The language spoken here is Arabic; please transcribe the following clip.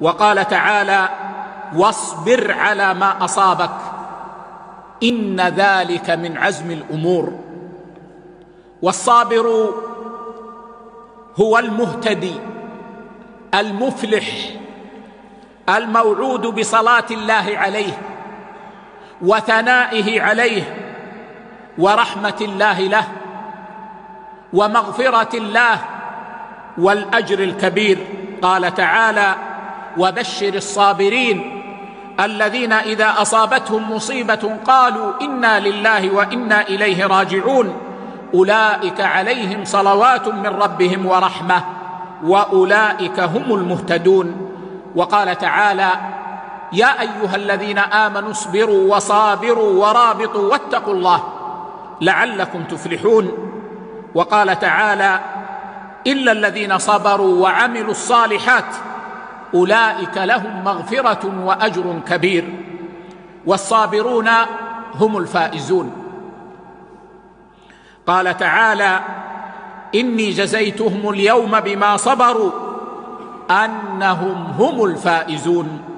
وقال تعالى: واصبر على ما أصابك إن ذلك من عزم الأمور. والصابر هو المهتدي المفلح الموعود بصلاة الله عليه وثنائه عليه ورحمة الله له ومغفرة الله والأجر الكبير. قال تعالى: وبشر الصابرين الذين إذا أصابتهم مصيبة قالوا إنا لله وإنا إليه راجعون أولئك عليهم صلوات من ربهم ورحمة وأولئك هم المهتدون. وقال تعالى: يا أيها الذين آمنوا اصبروا وصابروا ورابطوا واتقوا الله لعلكم تفلحون. وقال تعالى: إلا الذين صبروا وعملوا الصالحات أولئك لهم مغفرة وأجر كبير. والصابرون هم الفائزون. قال تعالى: إني جزيتهم اليوم بما صبروا أنهم هم الفائزون.